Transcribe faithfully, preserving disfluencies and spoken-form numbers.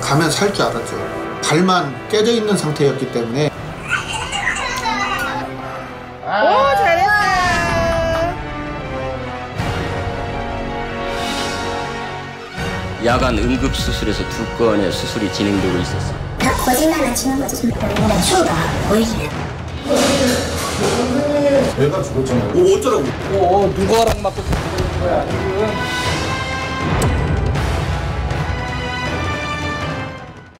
가면 살 줄 알았죠. 발만 깨져 있는 상태였기 때문에. 오, 잘했어. 야간 응급수술에서 두 건의 수술이 진행되고 있었어. 다 거짓말만 치는 거지. 나 추가 보이네. 애가 죽었잖아요. 오, 어쩌라고. 오, 누구랑 맞고 죽는 거야, 지금?